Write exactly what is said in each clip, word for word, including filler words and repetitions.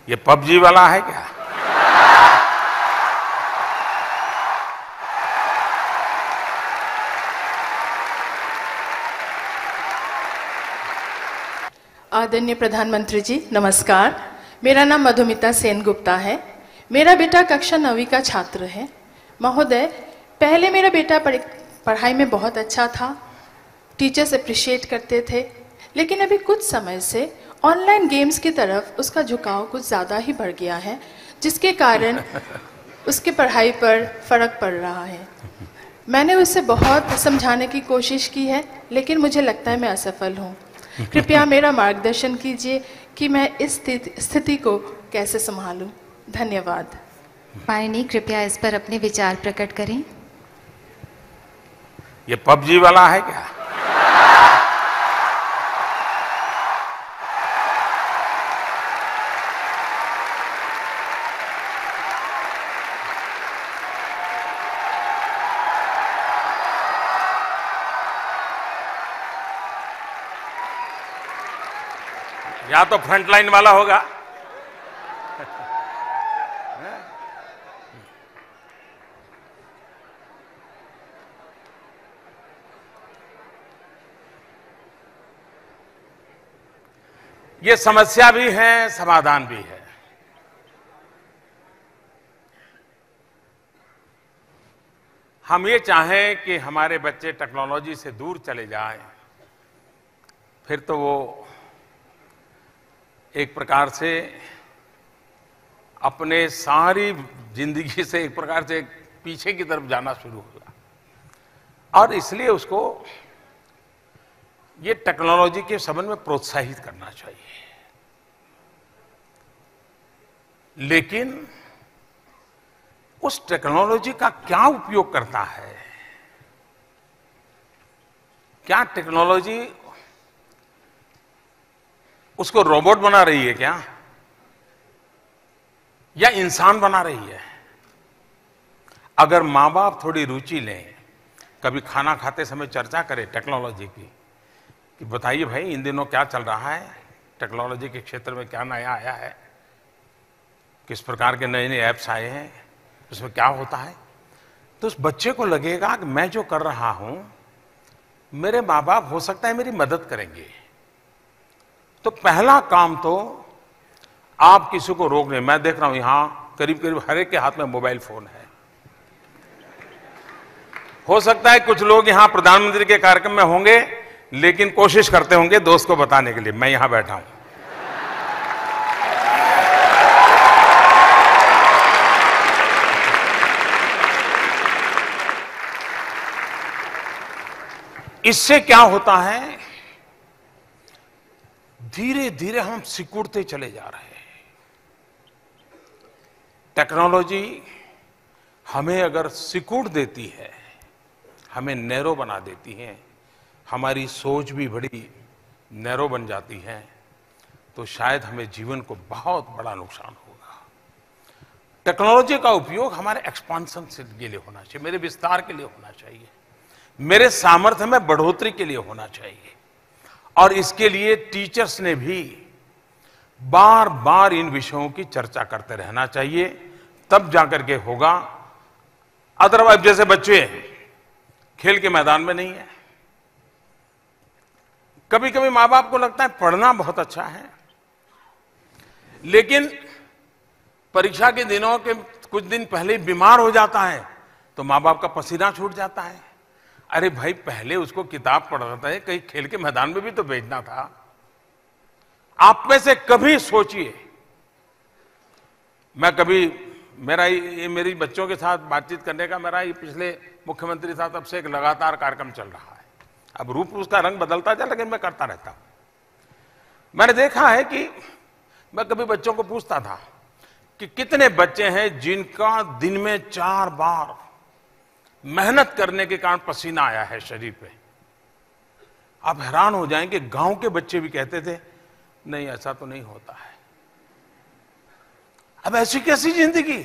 ये पबजी वाला है क्या? आदरणीय प्रधानमंत्री जी नमस्कार। मेरा नाम मधुमिता सेन गुप्ता है। मेरा बेटा कक्षा नवीं का छात्र है। महोदय, पहले मेरा बेटा पढ़ाई में बहुत अच्छा था, टीचर्स अप्रिशिएट करते थे, लेकिन अभी कुछ समय से ऑनलाइन गेम्स की तरफ उसका झुकाव कुछ ज़्यादा ही बढ़ गया है, जिसके कारण उसके पढ़ाई पर फर्क पड़ रहा है। मैंने उसे बहुत समझाने की कोशिश की है, लेकिन मुझे लगता है मैं असफल हूँ। कृपया मेरा मार्गदर्शन कीजिए कि मैं इस स्थिति को कैसे संभालूं। धन्यवाद। माननीय, कृपया इस पर अपने विचार प्रकट करें। ये पबजी वाला है क्या? या तो फ्रंट लाइन वाला होगा। ये समस्या भी है, समाधान भी है। हम ये चाहें कि हमारे बच्चे टेक्नोलॉजी से दूर चले जाएं, फिर तो वो एक प्रकार से अपने सारी जिंदगी से एक प्रकार से पीछे की तरफ जाना शुरू होगा। और इसलिए उसको ये टेक्नोलॉजी के संबंध में प्रोत्साहित करना चाहिए। लेकिन उस टेक्नोलॉजी का क्या उपयोग करता है? क्या टेक्नोलॉजी उसको रोबोट बना रही है क्या, या इंसान बना रही है? अगर माँ बाप थोड़ी रुचि लें, कभी खाना खाते समय चर्चा करें टेक्नोलॉजी की, कि बताइए भाई इन दिनों क्या चल रहा है, टेक्नोलॉजी के क्षेत्र में क्या नया आया है, किस प्रकार के नए नए ऐप्स आए हैं, उसमें क्या होता है, तो उस बच्चे को लगेगा कि मैं जो कर रहा हूं मेरे माँ बाप हो सकता है मेरी मदद करेंगे। तो पहला काम तो आप किसी को रोक नहीं। मैं देख रहा हूं यहां करीब करीब हर एक के हाथ में मोबाइल फोन है। हो सकता है कुछ लोग यहां प्रधानमंत्री के कार्यक्रम में होंगे, लेकिन कोशिश करते होंगे दोस्त को बताने के लिए मैं यहां बैठा हूं। इससे क्या होता है, धीरे धीरे हम सिकुड़ते चले जा रहे हैं। टेक्नोलॉजी हमें अगर सिकुड़ देती है, हमें नैरो बना देती है, हमारी सोच भी बड़ी नैरो बन जाती है, तो शायद हमें जीवन को बहुत बड़ा नुकसान होगा। टेक्नोलॉजी का उपयोग हमारे एक्सपांशन के लिए होना चाहिए, मेरे विस्तार के लिए होना चाहिए, मेरे सामर्थ्य में बढ़ोतरी के लिए होना चाहिए। और इसके लिए टीचर्स ने भी बार बार इन विषयों की चर्चा करते रहना चाहिए, तब जाकर के होगा। अदरवाइज जैसे बच्चे खेल के मैदान में नहीं है, कभी कभी माँ बाप को लगता है पढ़ना बहुत अच्छा है, लेकिन परीक्षा के दिनों के कुछ दिन पहले ही बीमार हो जाता है, तो माँ बाप का पसीना छूट जाता है। अरे भाई, पहले उसको किताब पढ़ाता है, कहीं खेल के मैदान में भी तो भेजना था। आप में से कभी सोचिए, मैं कभी मेरा ये मेरी बच्चों के साथ बातचीत करने का मेरा ये पिछले मुख्यमंत्री साहब तब से एक लगातार कार्यक्रम चल रहा है। अब रूप उसका रंग बदलता जाए, लेकिन मैं करता रहता हूं। मैंने देखा है कि मैं कभी बच्चों को पूछता था कि कितने बच्चे हैं जिनका दिन में चार बार मेहनत करने के कारण पसीना आया है शरीर पे। आप हैरान हो जाएंगे, गांव के बच्चे भी कहते थे नहीं ऐसा तो नहीं होता है। अब ऐसी कैसी जिंदगी?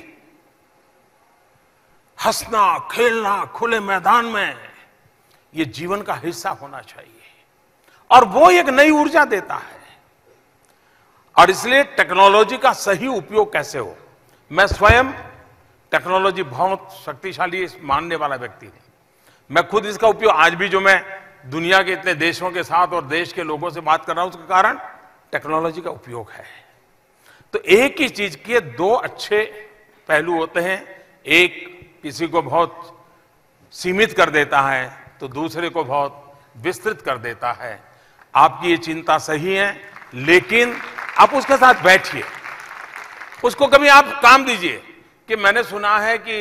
हंसना खेलना खुले मैदान में, ये जीवन का हिस्सा होना चाहिए, और वो एक नई ऊर्जा देता है। और इसलिए टेक्नोलॉजी का सही उपयोग कैसे हो। मैं स्वयं टेक्नोलॉजी बहुत शक्तिशाली मानने वाला व्यक्ति हूं। मैं खुद इसका उपयोग आज भी, जो मैं दुनिया के इतने देशों के साथ और देश के लोगों से बात कर रहा हूं, उसका कारण टेक्नोलॉजी का उपयोग है। तो एक ही चीज के दो अच्छे पहलू होते हैं। एक किसी को बहुत सीमित कर देता है तो दूसरे को बहुत विस्तृत कर देता है। आपकी ये चिंता सही है, लेकिन आप उसके साथ बैठिए, उसको कभी आप काम दीजिए कि मैंने सुना है कि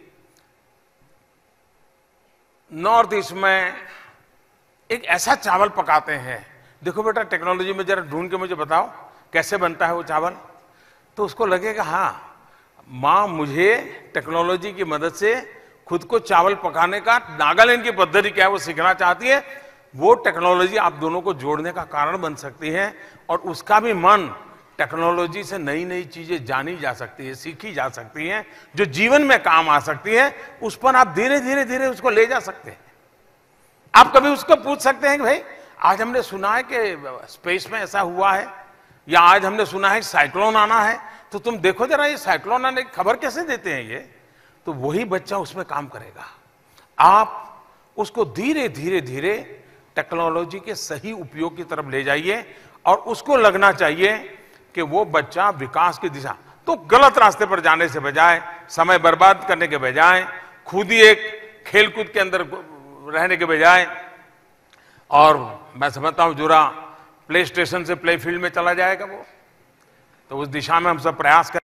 नॉर्थ ईस्ट में एक ऐसा चावल पकाते हैं, देखो बेटा टेक्नोलॉजी में जरा ढूंढ के मुझे बताओ कैसे बनता है वो चावल। तो उसको लगेगा हाँ, माँ मुझे टेक्नोलॉजी की मदद से खुद को चावल पकाने का नागालैंड की पद्धति क्या है वो सीखना चाहती है। वो टेक्नोलॉजी आप दोनों को जोड़ने का कारण बन सकती है और उसका भी मन टेक्नोलॉजी से नई नई चीजें जानी जा सकती है, सीखी जा सकती हैं, जो जीवन में काम आ सकती है। उस पर आप धीरे धीरे धीरे उसको ले जा सकते हैं। आप कभी उसको पूछ सकते हैं कि भाई आज हमने सुना है कि स्पेस में ऐसा हुआ है, या आज हमने सुना है साइक्लोन आना है, तो तुम देखो जरा ये साइक्लोन आने की खबर कैसे देते हैं ये। तो वही बच्चा उसमें काम करेगा। आप उसको धीरे धीरे धीरे टेक्नोलॉजी के सही उपयोग की तरफ ले जाइए और उसको लगना चाहिए कि वो बच्चा विकास की दिशा, तो गलत रास्ते पर जाने से बजाय, समय बर्बाद करने के बजाय, खुद ही एक खेलकूद के अंदर रहने के बजाय, और मैं समझता हूं जुरा प्ले स्टेशन से प्ले फील्ड में चला जाएगा वो, तो उस दिशा में हम सब प्रयास करें।